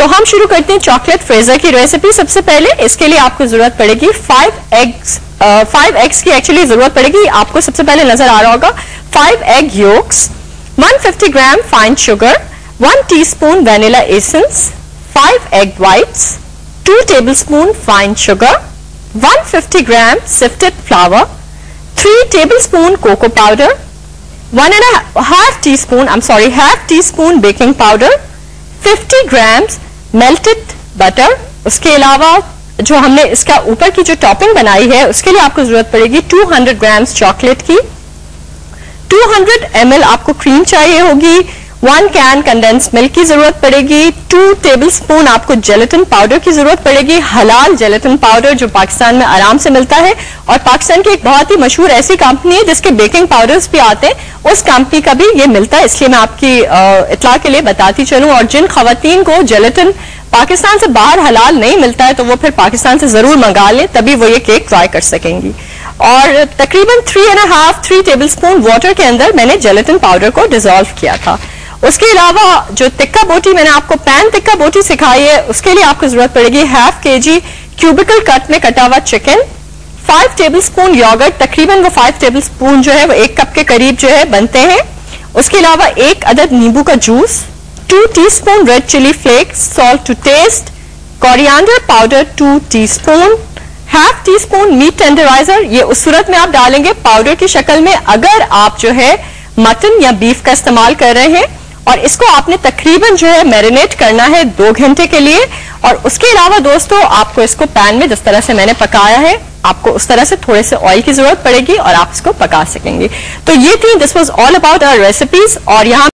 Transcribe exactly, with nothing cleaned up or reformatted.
तो हम शुरू करते हैं चॉकलेट फ्रेजर की रेसिपी। सबसे पहले इसके लिए आपको जरूरत पड़ेगी फाइव एग्स फाइव एग्स की एक्चुअली जरूरत पड़ेगी आपको। सबसे पहले नजर आ रहा होगा five egg yolks, one fifty gram fine sugar, one teaspoon vanilla essence, five egg whites, two tablespoon fine sugar, one fifty gram sifted flour, three tablespoon cocoa powder, one and half teaspoon I am sorry half teaspoon baking powder, fifty grams melted butter. उसके अलावा जो हमने इसका ऊपर की जो topping बनाई है उसके लिए आपको जरूरत पड़ेगी टू हंड्रेड ग्राम्स चॉकलेट की, टू हंड्रेड एम एल आपको क्रीम चाहिए होगी, वन कैन कंडेंस मिल्क की जरूरत पड़ेगी, टू टेबलस्पून आपको जेलेटिन पाउडर की जरूरत पड़ेगी, हलाल जेलेटिन पाउडर जो पाकिस्तान में आराम से मिलता है। और पाकिस्तान की एक बहुत ही मशहूर ऐसी कंपनी है जिसके बेकिंग पाउडर्स भी आते हैं, उस कंपनी का भी ये मिलता है, इसलिए मैं आपकी इत्तला के लिए बताती चलूं। और जिन खवातीन को जेलेटिन पाकिस्तान से बाहर हलाल नहीं मिलता है तो वो फिर पाकिस्तान से जरूर मंगा लें, तभी वो ये केक ट्राई कर सकेंगी। और तकरीबन three and half three tablespoon water के अंदर मैंने जेलेटिन पाउडर को डिसॉल्व किया था। उसके अलावा जो टिक्का बोटी मैंने आपको पैन टिक्का बोटी सिखाई है उसके लिए आपको जरूरत पड़ेगी हाफ के जी क्यूबिकल कट में कटा हुआ chicken, five tablespoon yogurt, तकरीबन वो फाइव टेबल स्पून जो है वो एक कप के करीब जो है बनते हैं। उसके अलावा एक अदद नींबू का juice, two teaspoon red chilli flakes, salt to taste, coriander powder two teaspoon, half teaspoon meat tenderiser. ये उस सूरत में आप डालेंगे पाउडर की शक्ल में अगर आप जो है मटन या बीफ का इस्तेमाल कर रहे हैं। और इसको आपने तकरीबन जो है मैरिनेट करना है दो घंटे के लिए। और उसके अलावा दोस्तों आपको इसको पैन में जिस तरह से मैंने पकाया है आपको उस तरह से थोड़े से ऑयल की जरूरत पड़ेगी और आप इसको पका सकेंगे। तो ये थी this was all about our recipes. और यहाँ